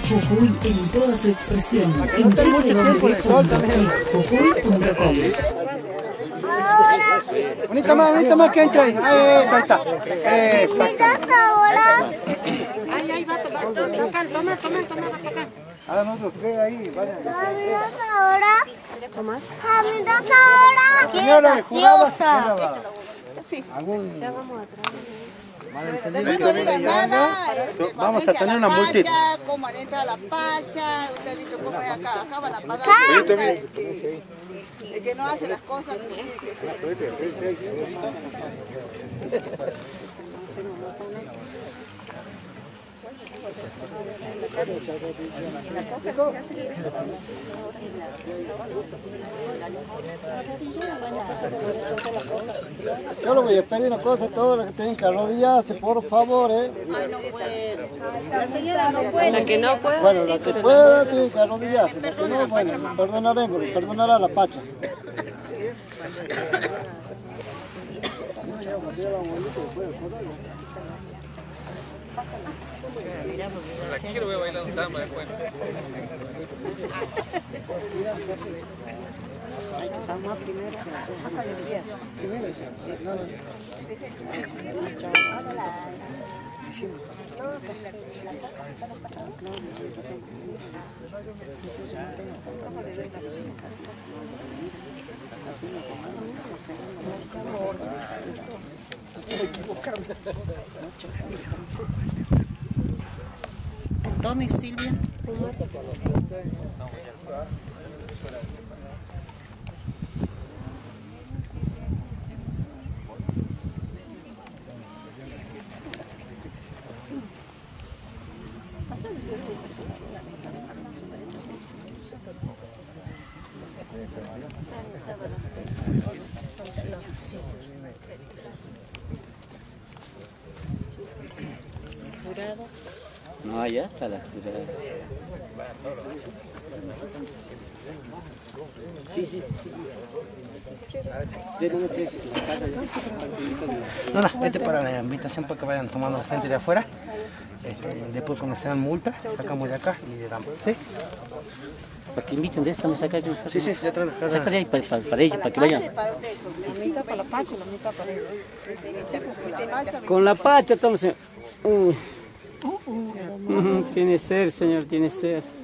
Jujuy en toda su expresión en www.jujuy.com. Bonita más que entra ahí. Eso, ahí está. Exacto. Ahí va, toma, va para acá. Ahora nosotros tres ahí, vayan. ¿Caminas ahora? Tomás. ¿Caminas ahora? La señora de jurada, Sí. ¿algún Ya vamos atrás. malentendido que venga ya venga? Vamos a tener una multita. Cómo entra la pacha, usted ha visto cómo es acá, acá van a pagar. El que no hace las cosas como tiene que ser. Yo le voy a pedir una cosa a todos los que tienen que arrodillarse, por favor, Ay, no puede. La señora no puede. La que no puede. Bueno, la que pueda tiene que arrodillarse, la que no, bueno, perdonaremos, perdonará la pacha. La quiero ver bailando samba después. Hay que salmar primero. Tommy, Silvia. No, allá está la jurada. Sí. No, este para la invitación para que vayan tomando la gente de afuera. Después cuando sean multas, sacamos de acá y le damos. ¿Sí? Para que inviten de esta, me saca aquí. Sí, ya traen las Saca de ahí para ellos, para que vayan. La mitad para la pacha, la mitad para él. Con la pacha, estamos. Tiene ser, señor, tiene ser.